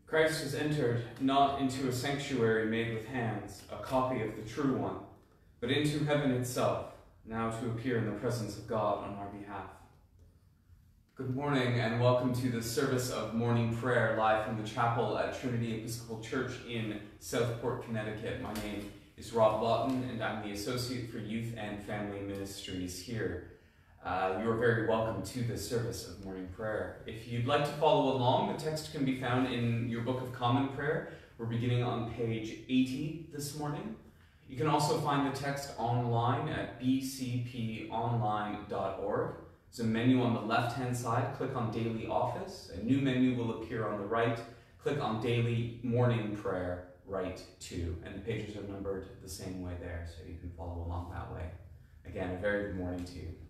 Christ has entered not into a sanctuary made with hands, a copy of the true one, but into heaven itself, now to appear in the presence of God on our behalf. Good morning and welcome to the service of morning prayer live from the chapel at Trinity Episcopal Church in Southport, Connecticut. My name is Rob Lawton and I'm the Associate for Youth and Family Ministries here. You're very welcome to this service of morning prayer. If you'd like to follow along, the text can be found in your Book of Common Prayer. We're beginning on page 80 this morning. You can also find the text online at bcponline.org. There's a menu on the left-hand side. Click on Daily Office. A new menu will appear on the right. Click on Daily Morning Prayer, right 2. And the pages are numbered the same way there, so you can follow along that way. Again, a very good morning to you.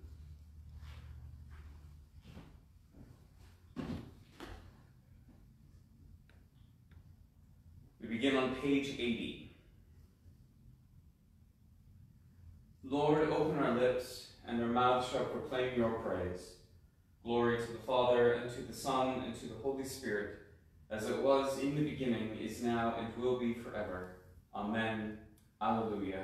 We begin on page 80. Lord, open our lips, and our mouths shall proclaim your praise. Glory to the Father, and to the Son, and to the Holy Spirit, as it was in the beginning, is now, and will be forever. Amen. Alleluia.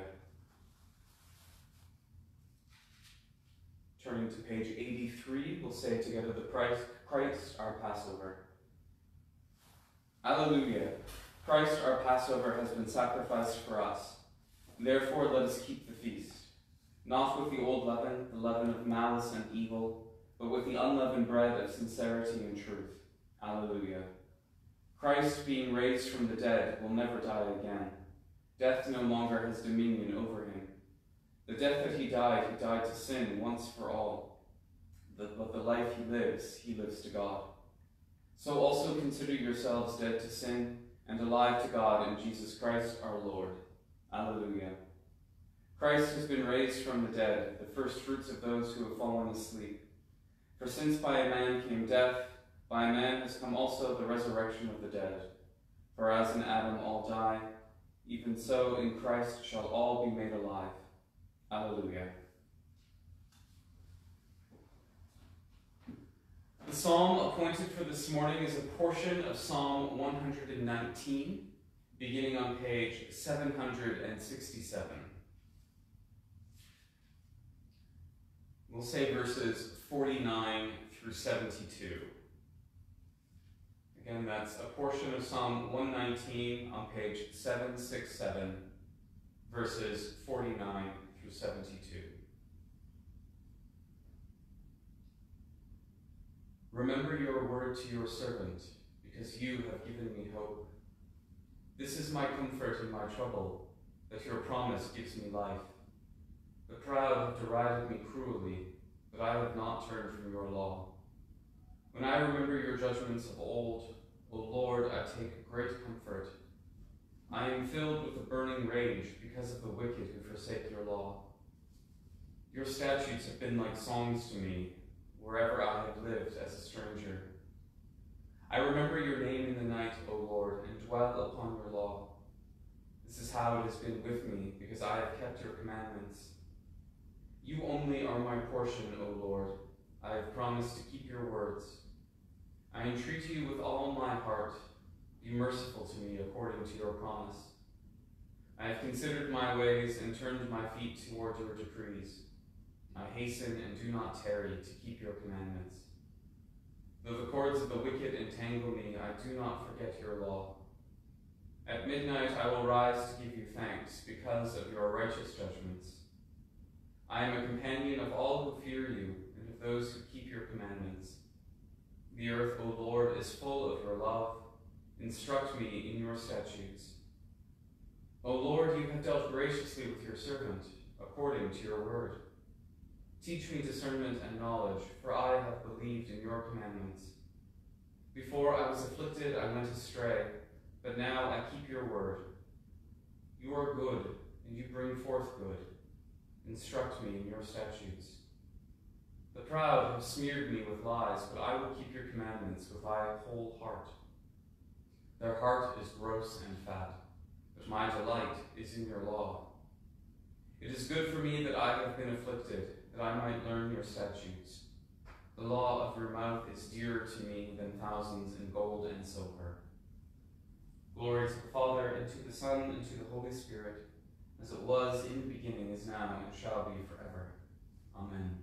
Turning to page 83, we'll say together the Christ our Passover. Alleluia. Christ our Passover has been sacrificed for us. Therefore let us keep the feast, not with the old leaven, the leaven of malice and evil, but with the unleavened bread of sincerity and truth. Alleluia. Christ, being raised from the dead, will never die again. Death no longer has dominion over him. The death that he died to sin once for all. But the life he lives to God. So also consider yourselves dead to sin, and alive to God in Jesus Christ our Lord. Alleluia. Christ has been raised from the dead, the first fruits of those who have fallen asleep. For since by a man came death, by a man has come also the resurrection of the dead. For as in Adam all die, even so in Christ shall all be made alive. Alleluia. The psalm appointed for this morning is a portion of Psalm 119, beginning on page 767. We'll say verses 49 through 72. Again, that's a portion of Psalm 119 on page 767, verses 49 through 72. Remember your word to your servant, because you have given me hope. This is my comfort in my trouble, that your promise gives me life. The proud have derided me cruelly, but I have not turned from your law. When I remember your judgments of old, O Lord, I take great comfort. I am filled with a burning rage because of the wicked who forsake your law. Your statutes have been like songs to me, wherever I have lived as a stranger. I remember your name in the night, O Lord, and dwell upon your law. This is how it has been with me, because I have kept your commandments. You only are my portion, O Lord. I have promised to keep your words. I entreat you with all my heart. Be merciful to me according to your promise. I have considered my ways and turned my feet toward your decrees. I hasten and do not tarry to keep your commandments. Though the cords of the wicked entangle me, I do not forget your law. At midnight I will rise to give you thanks because of your righteous judgments. I am a companion of all who fear you and of those who keep your commandments. The earth, O Lord, is full of your love. Instruct me in your statutes. O Lord, you have dealt graciously with your servant, according to your word. Teach me discernment and knowledge, for I have believed in your commandments. Before I was afflicted, I went astray, but now I keep your word. You are good, and you bring forth good. Instruct me in your statutes. The proud have smeared me with lies, but I will keep your commandments with my whole heart. Their heart is gross and fat, but my delight is in your law. It is good for me that I have been afflicted, that I might learn your statutes. The law of your mouth is dearer to me than thousands in gold and silver. Glory to the Father, and to the Son, and to the Holy Spirit, as it was in the beginning, is now, and shall be forever. Amen.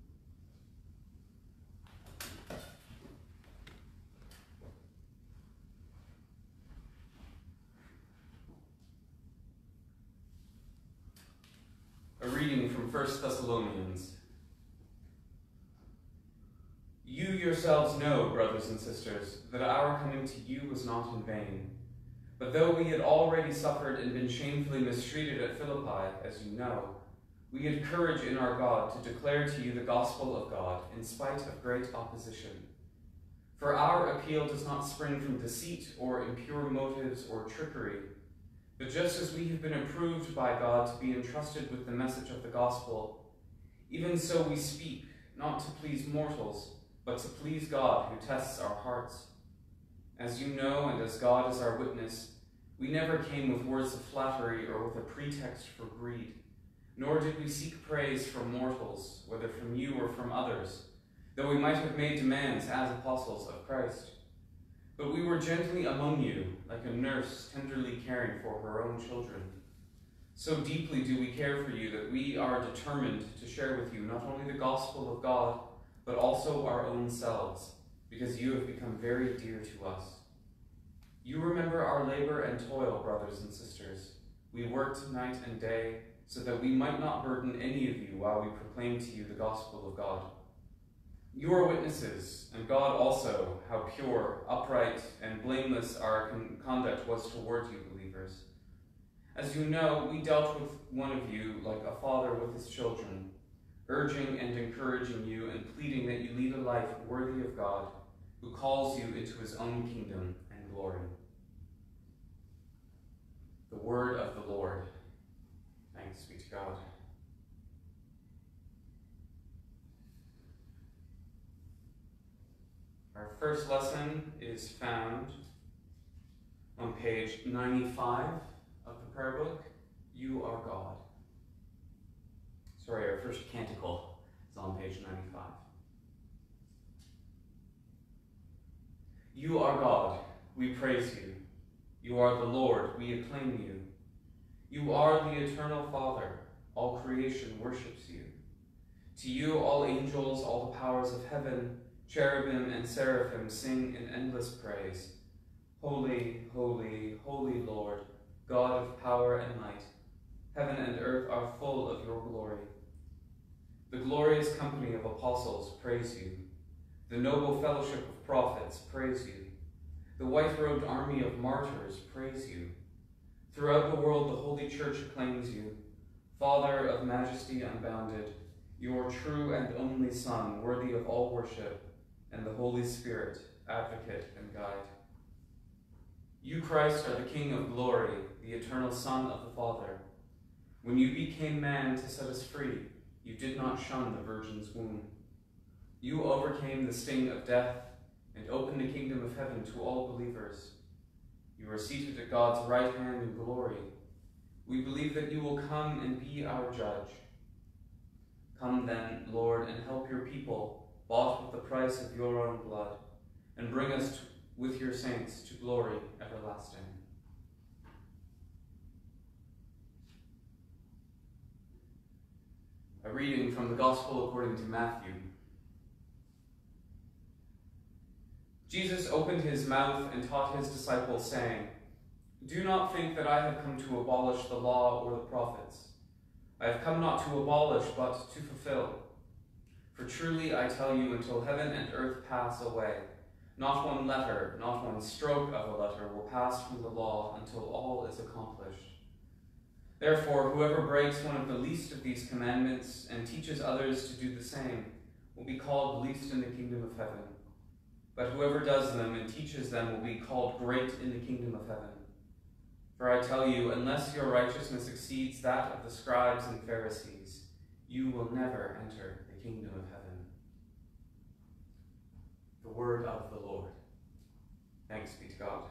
A reading from 1 Thessalonians. You yourselves know, brothers and sisters, that our coming to you was not in vain. But though we had already suffered and been shamefully mistreated at Philippi, as you know, we had courage in our God to declare to you the gospel of God, in spite of great opposition. For our appeal does not spring from deceit or impure motives or trickery, but just as we have been approved by God to be entrusted with the message of the gospel, even so we speak, not to please mortals, but to please God who tests our hearts. As you know, and as God is our witness, we never came with words of flattery or with a pretext for greed, nor did we seek praise from mortals, whether from you or from others, though we might have made demands as apostles of Christ. But we were gently among you, like a nurse tenderly caring for her own children. So deeply do we care for you that we are determined to share with you not only the gospel of God, but also our own selves, because you have become very dear to us. You remember our labor and toil, brothers and sisters. We worked night and day, so that we might not burden any of you while we proclaim to you the gospel of God. You are witnesses, and God also, how pure, upright, and blameless our conduct was toward you, believers. As you know, we dealt with one of you like a father with his children, urging and encouraging you and pleading that you lead a life worthy of God, who calls you into his own kingdom and glory. The word of the Lord. Thanks be to God. Our first lesson is found on page 95 of the prayer book, You Are God. Sorry, our first canticle is on page 95. You are God, we praise you. You are the Lord, we acclaim you. You are the eternal Father, all creation worships you. To you all angels, all the powers of heaven, cherubim and seraphim sing in endless praise. Holy, holy, holy Lord, God of power and might, heaven and earth are full of your glory. The glorious company of apostles praise you. The noble fellowship of prophets praise you. The white-robed army of martyrs praise you. Throughout the world the Holy Church acclaims you, Father of majesty unbounded, your true and only Son, worthy of all worship, and the Holy Spirit, advocate and guide. You, Christ, are the King of glory, the eternal Son of the Father. When you became man to set us free, you did not shun the Virgin's womb. You overcame the sting of death and opened the kingdom of heaven to all believers. You are seated at God's right hand in glory. We believe that you will come and be our judge. Come then, Lord, and help your people, bought with the price of your own blood, and bring us with your saints to glory everlasting. A reading from the Gospel according to Matthew. Jesus opened his mouth and taught his disciples, saying, Do not think that I have come to abolish the law or the prophets. I have come not to abolish, but to fulfill. For truly I tell you, until heaven and earth pass away, not one letter, not one stroke of a letter will pass from the law until all is accomplished. Therefore, whoever breaks one of the least of these commandments and teaches others to do the same will be called least in the kingdom of heaven. But whoever does them and teaches them will be called great in the kingdom of heaven. For I tell you, unless your righteousness exceeds that of the scribes and Pharisees, you will never enter the kingdom of heaven. The word of the Lord. Thanks be to God.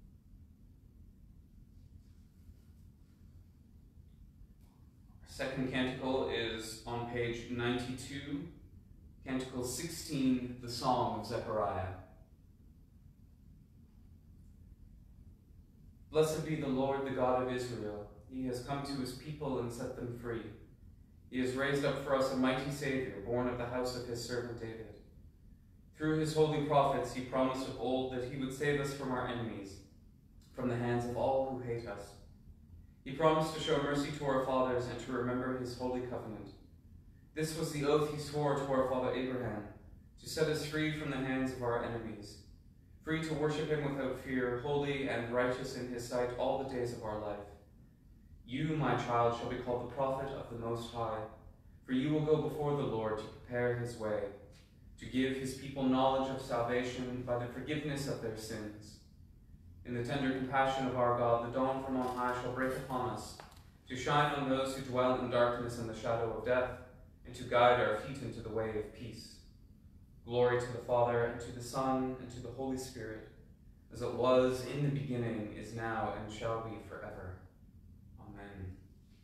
Second canticle is on page 92, Canticle 16, the Song of Zechariah. Blessed be the Lord, the God of Israel. He has come to his people and set them free. He has raised up for us a mighty Savior, born of the house of his servant David. Through his holy prophets he promised of old that he would save us from our enemies, from the hands of all who hate us. He promised to show mercy to our fathers and to remember his holy covenant. This was the oath he swore to our father Abraham, to set us free from the hands of our enemies, free to worship him without fear, holy and righteous in his sight all the days of our life. You, my child, shall be called the prophet of the Most High, for you will go before the Lord to prepare his way, to give his people knowledge of salvation by the forgiveness of their sins. In the tender compassion of our God, the dawn from on high shall break upon us, to shine on those who dwell in darkness and the shadow of death, and to guide our feet into the way of peace. Glory to the Father, and to the Son, and to the Holy Spirit, as it was in the beginning, is now, and shall be forever. Amen.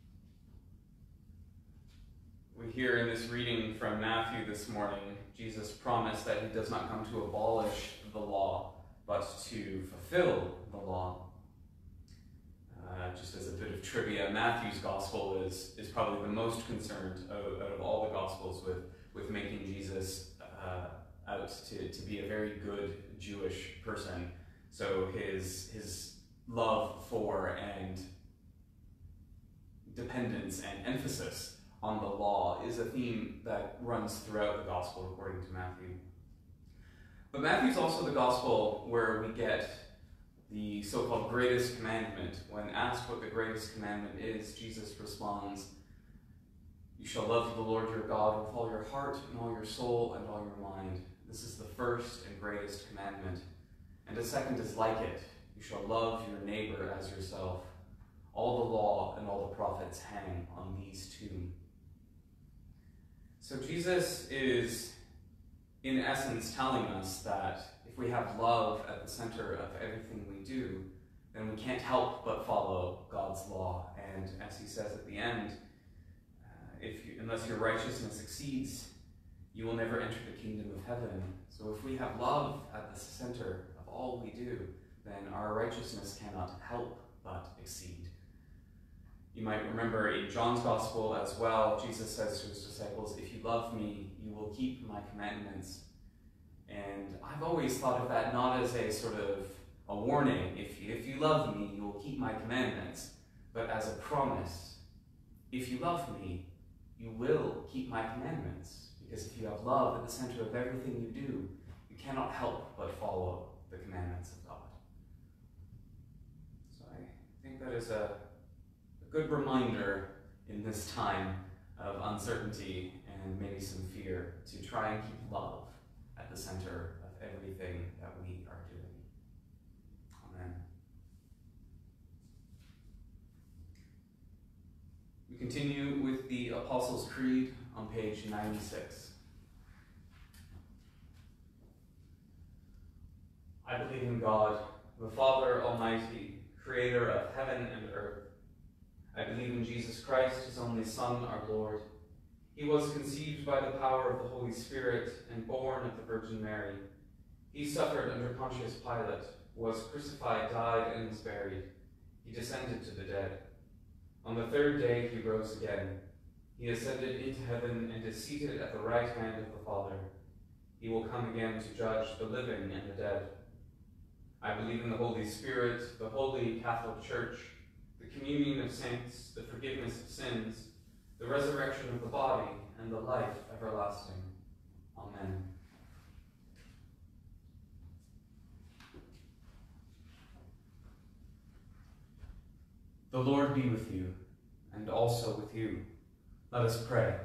We hear in this reading from Matthew this morning, Jesus promised that he does not come to abolish the law, but to fulfill the law. Just as a bit of trivia, Matthew's gospel is probably the most concerned out of all the gospels with making Jesus out to be a very good Jewish person. So his love for and dependence and emphasis on the law is a theme that runs throughout the gospel according to Matthew. But Matthew's also the gospel where we get the so-called greatest commandment. When asked what the greatest commandment is, Jesus responds, "You shall love the Lord your God with all your heart and all your soul and all your mind. This is the first and greatest commandment. And a second is like it. You shall love your neighbor as yourself. All the law and all the prophets hang on these two." So Jesus is, in essence, telling us that if we have love at the center of everything we do, then we can't help but follow God's law. And as he says at the end, unless your righteousness exceeds, you will never enter the kingdom of heaven. So if we have love at the center of all we do, then our righteousness cannot help but exceed. You might remember in John's Gospel as well, Jesus says to his disciples, "If you love me, you will keep my commandments." And I've always thought of that not as a sort of a warning, if you love me, you will keep my commandments, but as a promise. If you love me, you will keep my commandments. Because if you have love at the center of everything you do, you cannot help but follow the commandments of God. So I think that is a good reminder in this time of uncertainty and maybe some fear to try and keep love at the center of everything that we are doing. Amen. We continue with the Apostles' Creed on page 96. I believe in God, the Father Almighty, creator of heaven and earth. I believe in Jesus Christ, his only Son, our Lord. He was conceived by the power of the Holy Spirit and born of the Virgin Mary. He suffered under Pontius Pilate, was crucified, died, and was buried. He descended to the dead. On the third day he rose again. He ascended into heaven and is seated at the right hand of the Father. He will come again to judge the living and the dead. I believe in the Holy Spirit, the Holy Catholic Church, the communion of saints, the forgiveness of sins, the resurrection of the body, and the life everlasting. Amen. The Lord be with you, and also with you. Let us pray.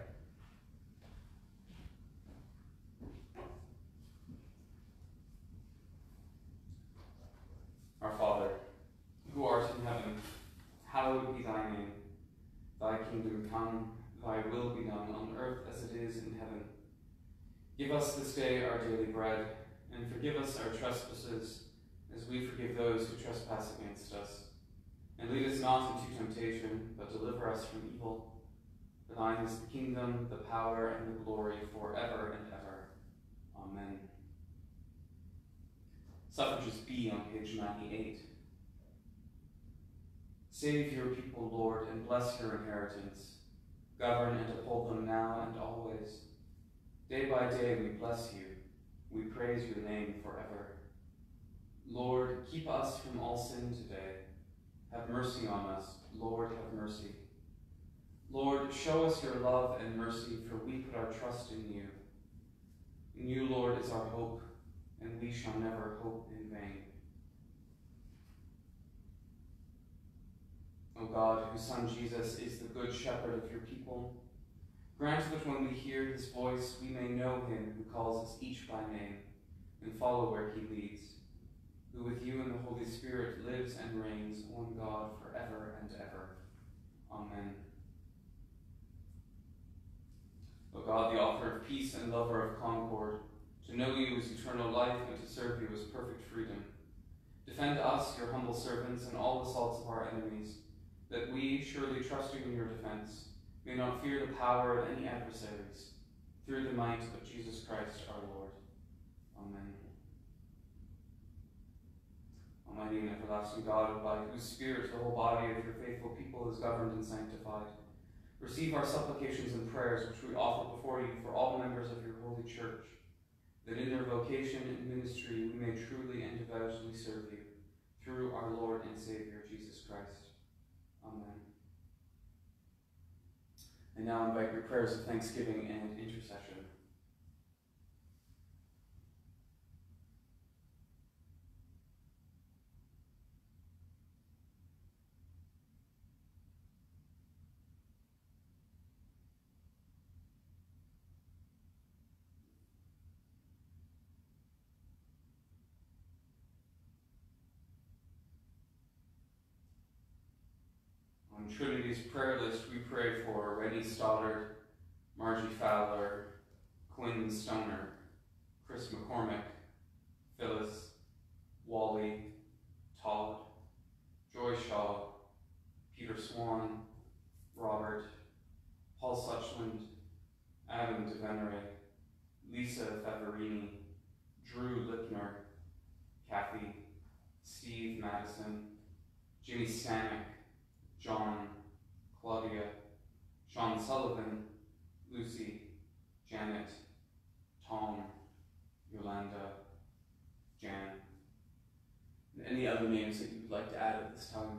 Our Father, who art in heaven, hallowed be thy name. Thy kingdom come, thy will be done on earth as it is in heaven. Give us this day our daily bread, and forgive us our trespasses, as we forgive those who trespass against us. And lead us not into temptation, but deliver us from evil. For thine is the kingdom, the power, and the glory forever and ever. Amen. Suffrages B on page 98. Save your people, Lord, and bless your inheritance. Govern and uphold them now and always. Day by day we bless you. We praise your name forever. Lord, keep us from all sin today. Have mercy on us. Lord, have mercy. Lord, show us your love and mercy, for we put our trust in you. In you, Lord, is our hope, and we shall never hope in vain. O God, whose Son Jesus is the good shepherd of your people, grant that when we hear his voice, we may know him who calls us each by name, and follow where he leads, who with you and the Holy Spirit lives and reigns, one God, forever and ever. Amen. O God, the author of peace and lover of concord, to know you is eternal life, and to serve you is perfect freedom. Defend us, your humble servants, and all assaults of our enemies, that we, surely trusting in your defense, may not fear the power of any adversaries, through the might of Jesus Christ our Lord. Amen. Almighty and everlasting God, by whose Spirit the whole body of your faithful people is governed and sanctified, receive our supplications and prayers which we offer before you for all members of your holy church, that in their vocation and ministry we may truly and devoutly serve you, through our Lord and Savior, Jesus Christ. Amen. And now invite your prayers of thanksgiving and intercession. On Trinity's prayer list, we pray for Rennie Stoddard, Margie Fowler, Quinn Stoner, Chris McCormick, Phyllis, Wally, Todd, Joy Shaw, Peter Swan, Robert, Paul Suchland, Adam DeVenere, Lisa Favarini, Drew Lipner, Kathy, Steve Madison, Jimmy Stanek, John, Claudia, Sean Sullivan, Lucy, Janet, Tom, Yolanda, Jan, and any other names that you would like to add at this time.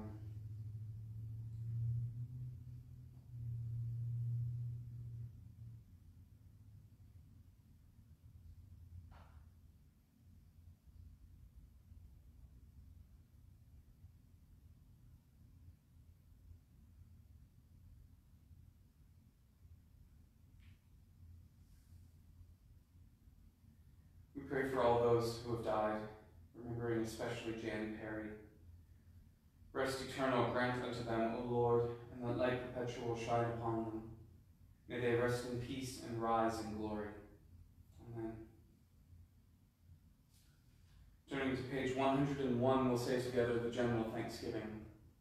We pray for all those who have died, remembering especially Jan Perry. Rest eternal grant unto them, O Lord, and let light perpetual shine upon them. May they rest in peace and rise in glory. Amen. Turning to page 101, we'll say together the general thanksgiving.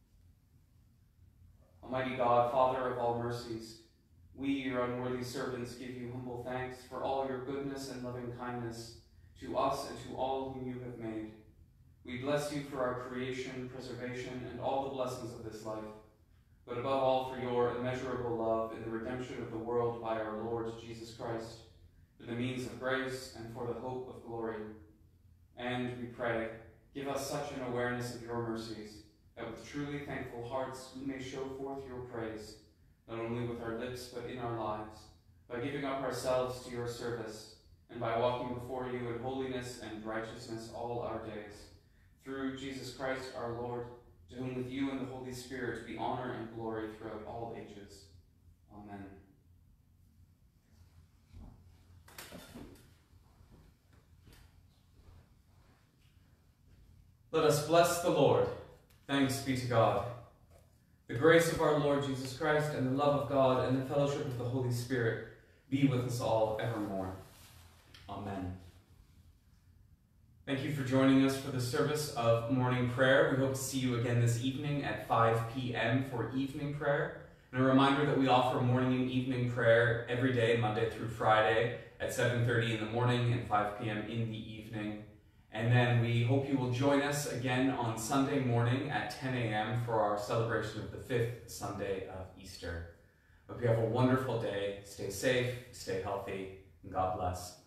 Almighty God, Father of all mercies, we, your unworthy servants, give you humble thanks for all your goodness and loving kindness to us and to all whom you have made. We bless you for our creation, preservation, and all the blessings of this life, but above all for your immeasurable love in the redemption of the world by our Lord Jesus Christ, for the means of grace and for the hope of glory. And we pray, give us such an awareness of your mercies, that with truly thankful hearts we may show forth your praise, not only with our lips but in our lives, by giving up ourselves to your service, and by walking before you in holiness and righteousness all our days. Through Jesus Christ our Lord, to whom with you and the Holy Spirit be honor and glory throughout all ages. Amen. Let us bless the Lord. Thanks be to God. The grace of our Lord Jesus Christ and the love of God and the fellowship of the Holy Spirit be with us all evermore. Amen. Thank you for joining us for the service of morning prayer. We hope to see you again this evening at 5 p.m. for evening prayer. And a reminder that we offer morning and evening prayer every day, Monday through Friday, at 7:30 in the morning and 5 p.m. in the evening. And then we hope you will join us again on Sunday morning at 10 a.m. for our celebration of the 5th Sunday of Easter. Hope you have a wonderful day. Stay safe, stay healthy, and God bless.